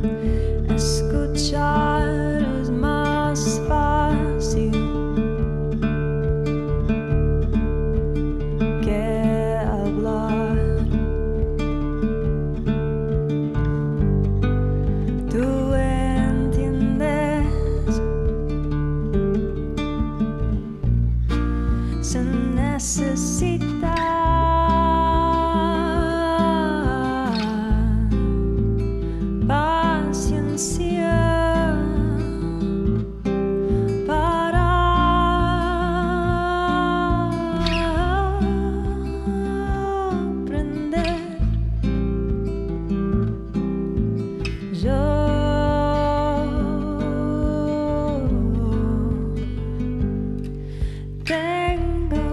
Escuchar es más fácil que hablar. Tú entiendes, se necesita paciencia para aprender. Yo tengo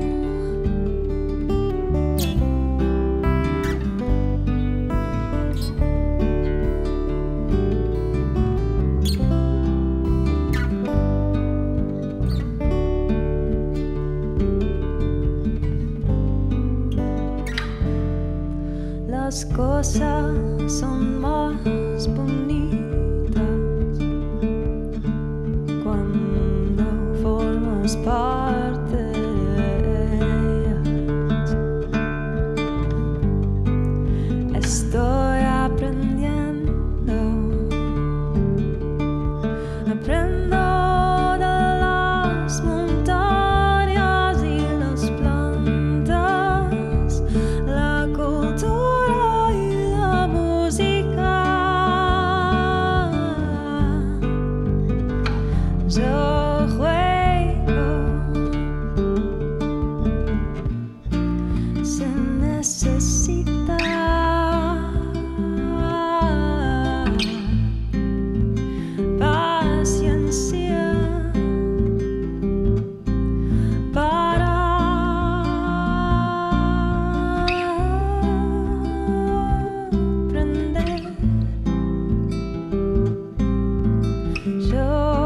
las cosas son más bonitas cuando formas parte de ellas. Estoy aprendiendo, aprendo de las montañas y las plantas, la cultura y la música. Yo juego, se necesita paciencia para aprender. Yo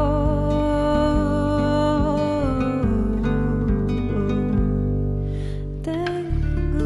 tengo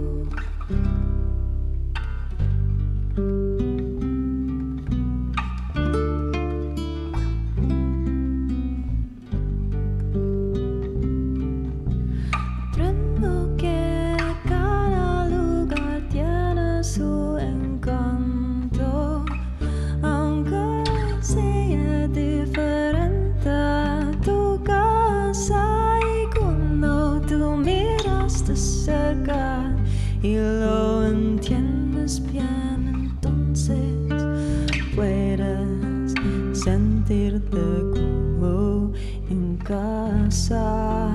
aprendo que cada lugar tiene su encanto, aunque sea diferente tu casa. Y cuando tú miras de cerca y lo entiendes bien, entonces puedes sentirte como en casa.